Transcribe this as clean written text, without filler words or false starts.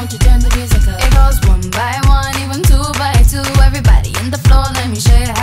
won't you turn the music up? It goes one by one, even two by two. Everybody in the floor, let me show you